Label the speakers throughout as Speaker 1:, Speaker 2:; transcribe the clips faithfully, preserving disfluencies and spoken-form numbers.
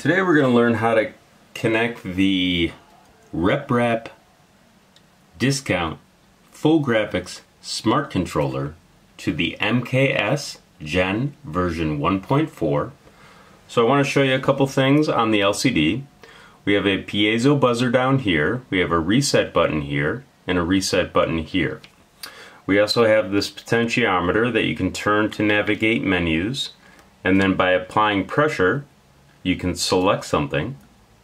Speaker 1: Today we're going to learn how to connect the RepRap Discount Full Graphics Smart Controller to the M K S Gen version one point four. So I want to show you a couple things on the L C D. We have a piezo buzzer down here, we have a reset button here, and a reset button here. We also have this potentiometer that you can turn to navigate menus, and then by applying pressure you can select something.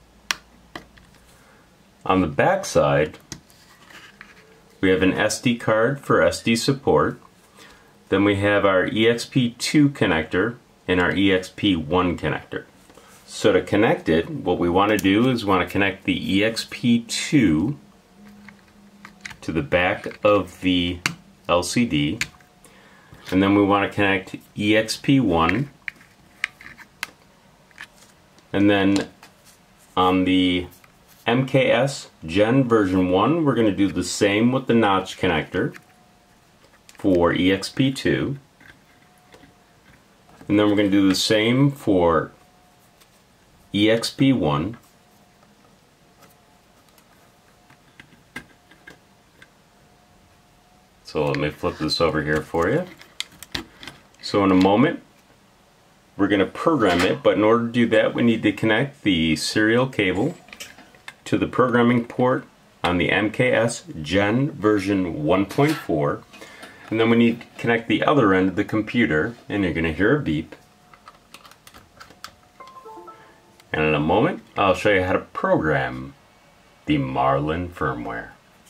Speaker 1: On the back side we have an S D card for S D support. Then we have our E X P two connector and our E X P one connector. So to connect it, what we want to do is we want to connect the E X P two to the back of the L C D, and then we want to connect E X P one, and then on the M K S Gen version one we're going to do the same with the notch connector for E X P two, and then we're going to do the same for E X P one. So let me flip this over here for you. So in a moment we're going to program it, but in order to do that we need to connect the serial cable to the programming port on the M K S Gen version one point four, and then we need to connect the other end of the computer, and you're going to hear a beep. And in a moment I'll show you how to program the Marlin Firmware.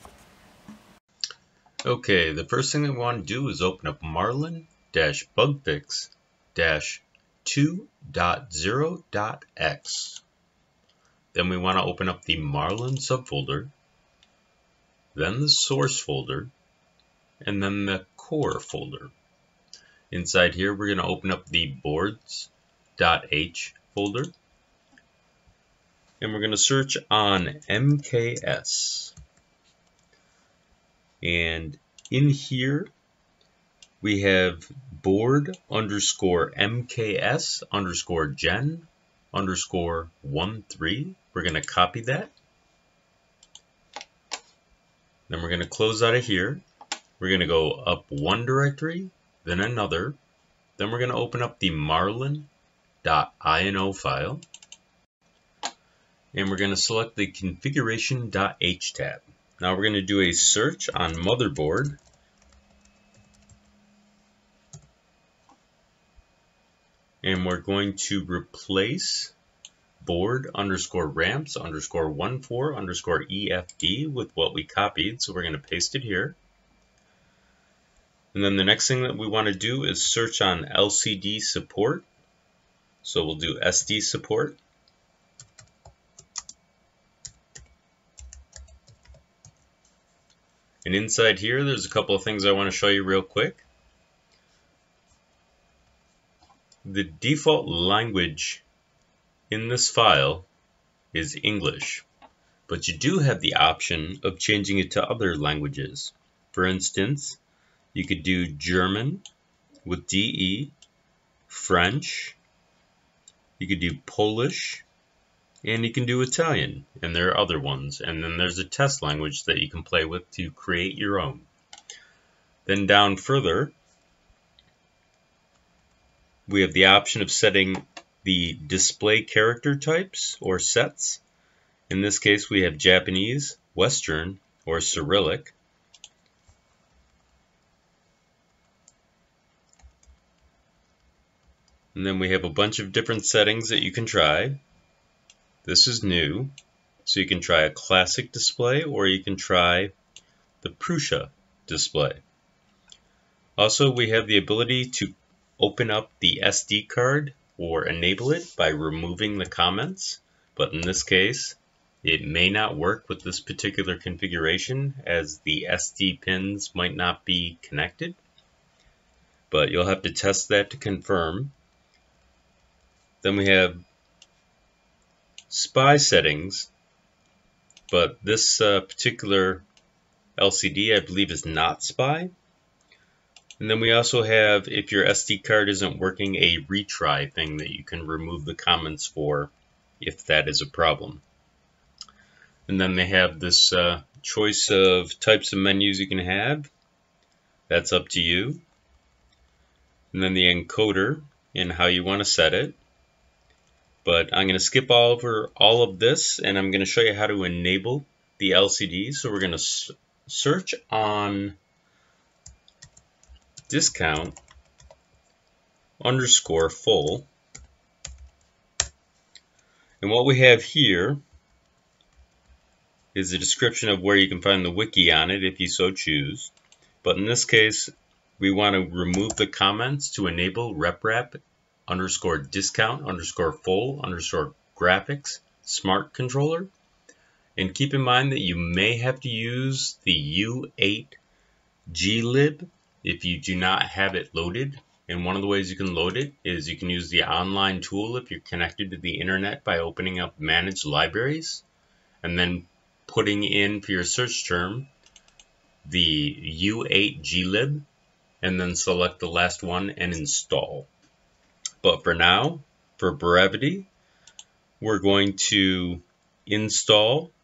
Speaker 1: Okay, the first thing I want to do is open up Marlin bugfix two point zero dot x. Then we want to open up the Marlin subfolder, then the source folder, and then the core folder. Inside here we're going to open up the boards.h folder, and we're going to search on M K S. And in here we have board underscore M K S underscore gen underscore one three. We're going to copy that. Then we're going to close out of here. We're going to go up one directory, then another. Then we're going to open up the marlin dot ino file. And we're going to select the configuration.h tab. Now we're going to do a search on motherboard. And we're going to replace board underscore ramps underscore one four underscore E F D with what we copied. So we're going to paste it here. And then the next thing that we want to do is search on L C D support. So we'll do S D support. And inside here there's a couple of things I want to show you real quick. The default language in this file is English, but you do have the option of changing it to other languages. For instance, you could do German with D E, French, you could do Polish, and you can do Italian, and there are other ones. And then there's a test language that you can play with to create your own. Then down further, we have the option of setting the display character types or sets. In this case we have Japanese, Western, or Cyrillic. And then we have a bunch of different settings that you can try. This is new, so you can try a classic display or you can try the Prusa display. Also, we have the ability to open up the S D card or enable it by removing the comments, but in this case it may not work with this particular configuration as the S D pins might not be connected, but you'll have to test that to confirm. Then we have S P I settings, but this uh, particular L C D I believe is not S P I. And then we also have, if your S D card isn't working, a retry thing that you can remove the comments for if that is a problem. And then they have this uh, choice of types of menus you can have. That's up to you. And then the encoder and how you want to set it. But I'm going to skip all over all of this, and I'm going to show you how to enable the L C D. So we're going to search on discount underscore full. And what we have here is a description of where you can find the wiki on it if you so choose. But in this case, we want to remove the comments to enable reprap underscore discount underscore full underscore graphics smart controller. And keep in mind that you may have to use the U eight glib if you do not have it loaded. And one of the ways you can load it is you can use the online tool if you're connected to the internet by opening up managed libraries and then putting in for your search term the U eight glib and then select the last one and install. But for now, for brevity, we're going to install.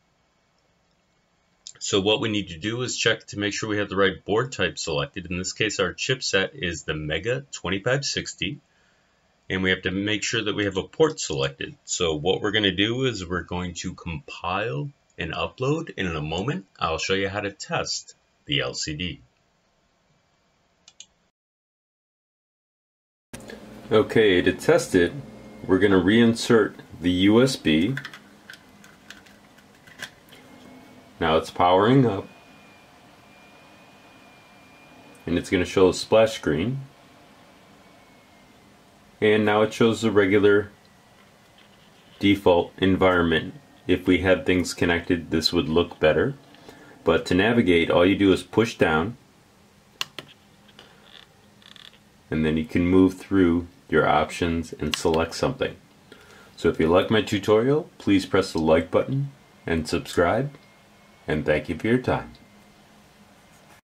Speaker 1: So what we need to do is check to make sure we have the right board type selected. In this case, our chipset is the Mega twenty-five sixty, and we have to make sure that we have a port selected. So what we're going to do is we're going to compile and upload, and in a moment, I'll show you how to test the L C D. Okay, to test it, we're going to reinsert the U S B. Now it's powering up, and it's going to show a splash screen, and now it shows the regular default environment. If we had things connected, this would look better, but to navigate, all you do is push down, and then you can move through your options and select something. So if you like my tutorial, please press the like button and subscribe. And thank you for your time.